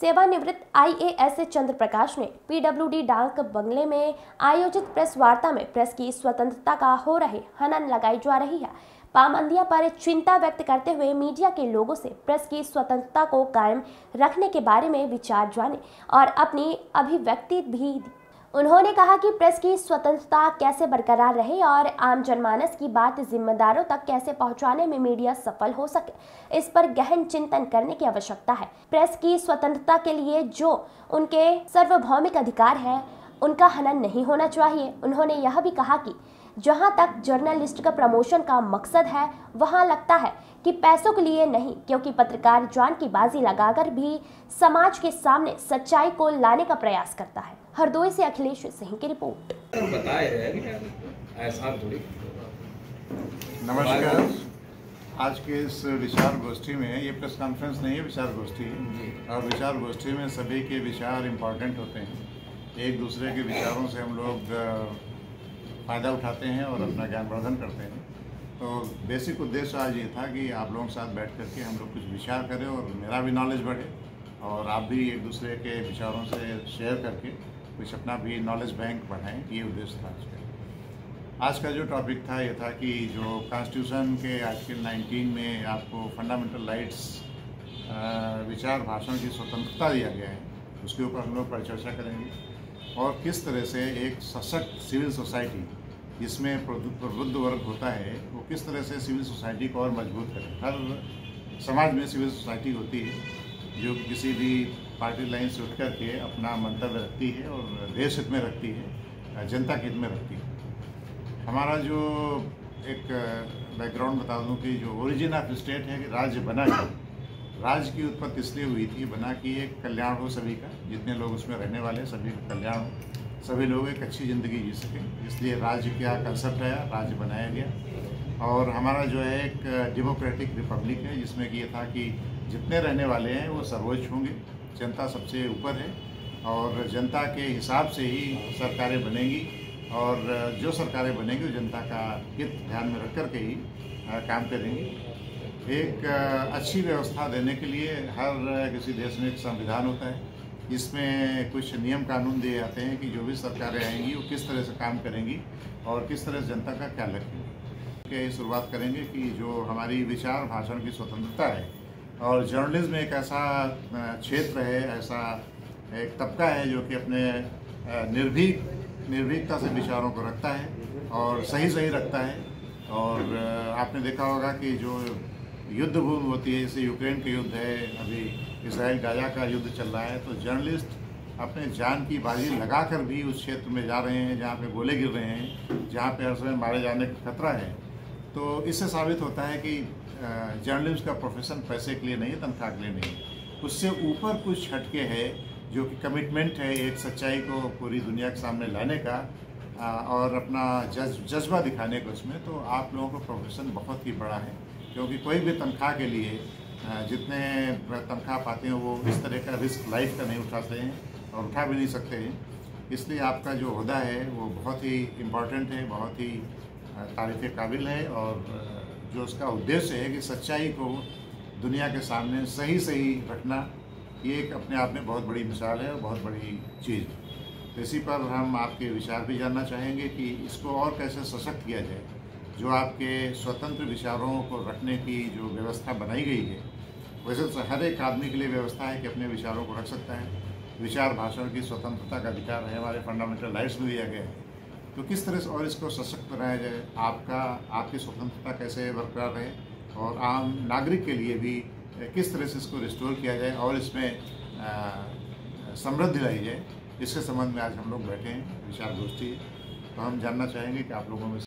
सेवानिवृत्त आईएएस चंद्र प्रकाश ने पीडब्ल्यूडी डाक बंगले में आयोजित प्रेस वार्ता में प्रेस की स्वतंत्रता का हो रहे हनन लगाई जा रही है पाबंदियों पर चिंता व्यक्त करते हुए मीडिया के लोगों से प्रेस की स्वतंत्रता को कायम रखने के बारे में विचार जाने और अपनी अभिव्यक्ति भी दी। उन्होंने कहा कि प्रेस की स्वतंत्रता कैसे बरकरार रहे और आम जनमानस की बात जिम्मेदारों तक कैसे पहुंचाने में मीडिया सफल हो सके, इस पर गहन चिंतन करने की आवश्यकता है। प्रेस की स्वतंत्रता के लिए जो उनके सार्वभौमिक अधिकार है उनका हनन नहीं होना चाहिए। उन्होंने यह भी कहा कि जहां तक जर्नलिस्ट का प्रमोशन का मकसद है वहां लगता है कि पैसों के लिए नहीं, क्योंकि पत्रकार जान की बाजी लगाकर भी समाज के सामने सच्चाई को लाने का प्रयास करता है। हरदोई से अखिलेश सिंह की रिपोर्ट। नमस्कार। आज के इस विचार गोष्ठी में, ये प्रेस कॉन्फ्रेंस नहीं है, विचार गोष्ठी है और विचार गोष्ठी में सभी के विचार इम्पॉर्टेंट होते हैं। एक दूसरे के विचारों से हम लोग फ़ायदा उठाते हैं और अपना ज्ञानवर्धन करते हैं। तो बेसिक उद्देश्य आज ये था कि आप लोगों के साथ बैठ करके हम लोग कुछ विचार करें और मेरा भी नॉलेज बढ़े और आप भी एक दूसरे के विचारों से शेयर करके कुछ अपना भी नॉलेज बैंक बढ़ाएं। ये उद्देश्य था आज का जो टॉपिक था ये था कि जो कॉन्स्टिट्यूशन के आर्टिकल 19 में आपको फंडामेंटल राइट्स विचार भाषण की स्वतंत्रता दिया गया है, उसके ऊपर हम लोग परिचर्चा करेंगे और किस तरह से एक सशक्त सिविल सोसाइटी जिसमें प्रबुद्ध वर्ग होता है वो किस तरह से सिविल सोसाइटी को और मजबूत करे। हर समाज में सिविल सोसाइटी होती है जो किसी भी पार्टी लाइन से उठ करके अपना मंतव्य रखती है और देश हित में रखती है, जनता के हित में रखती है। हमारा जो एक बैकग्राउंड बता दूं कि जो ओरिजिन ऑफ स्टेट है कि राज्य बना है, राज्य की उत्पत्ति इसलिए हुई थी बना कि एक कल्याण हो सभी का, जितने लोग उसमें रहने वाले सभी का कल्याण हो, सभी लोग एक अच्छी ज़िंदगी जी सकें, इसलिए राज्य क्या कंसेप्ट है, राज्य बनाया गया। और हमारा जो है एक डेमोक्रेटिक रिपब्लिक है जिसमें कि ये था कि जितने रहने वाले हैं वो सर्वोच्च होंगे, जनता सबसे ऊपर है और जनता के हिसाब से ही सरकारें बनेंगी और जो सरकारें बनेंगी वो जनता का हित ध्यान में रख कर के ही काम करेंगी। एक अच्छी व्यवस्था देने के लिए हर किसी देश में एक संविधान होता है, इसमें कुछ नियम कानून दिए जाते हैं कि जो भी सरकारें आएंगी वो किस तरह से काम करेंगी और किस तरह से जनता का ख्याल रखेंगी। के शुरुआत करेंगे कि जो हमारी विचार भाषण की स्वतंत्रता है और जर्नलिज्म एक ऐसा क्षेत्र है, ऐसा एक तबका है जो कि अपने निर्भीकता से विचारों को रखता है और सही रखता है। और आपने देखा होगा कि जो युद्ध भूमि होती है, जैसे यूक्रेन का युद्ध है, अभी इसराइल गाजा का युद्ध चल रहा है, तो जर्नलिस्ट अपने जान की बाजी लगाकर भी उस क्षेत्र में जा रहे हैं जहाँ पे गोले गिर रहे हैं, जहाँ पे हर समय मारे जाने का खतरा है। तो इससे साबित होता है कि जर्नलिस्ट का प्रोफेशन पैसे के लिए नहीं, तनख्वाह के लिए नहीं, उससे ऊपर कुछ हटके है जो कि कमिटमेंट है एक सच्चाई को पूरी दुनिया के सामने लाने का और अपना जज्बा दिखाने को उसमें। तो आप लोगों का प्रोफेशन बहुत ही बड़ा है, क्योंकि कोई भी तनख्वाह के लिए जितने तनख्वाह पाते हैं वो इस तरह का रिस्क लाइफ का नहीं उठाते हैं और उठा भी नहीं सकते हैं। इसलिए आपका जो ओहदा है वो बहुत ही इम्पॉर्टेंट है, बहुत ही तारीफ़ काबिल है और जो उसका उद्देश्य है कि सच्चाई को दुनिया के सामने सही रखना, ये एक अपने आप में बहुत बड़ी मिसाल है और बहुत बड़ी चीज़। तो इसी पर हम आपके विचार भी जानना चाहेंगे कि इसको और कैसे सशक्त किया जाए। जो आपके स्वतंत्र विचारों को रखने की जो व्यवस्था बनाई गई है, वैसे तो हर एक आदमी के लिए व्यवस्था है कि अपने विचारों को रख सकता है। विचार भाषण की स्वतंत्रता का अधिकार है, हमारे फंडामेंटल राइट्स में दिया गया है। तो किस तरह से और इसको सशक्त बनाया जाए, आपकी स्वतंत्रता कैसे बरकरार रहे और आम नागरिक के लिए भी किस तरह से इसको रिस्टोर किया जाए और इसमें समृद्धि लाई जाए, इसके संबंध में आज हम लोग बैठे हैं, विचार गोष्ठी। तो हम जानना चाहेंगे कि आप लोगों में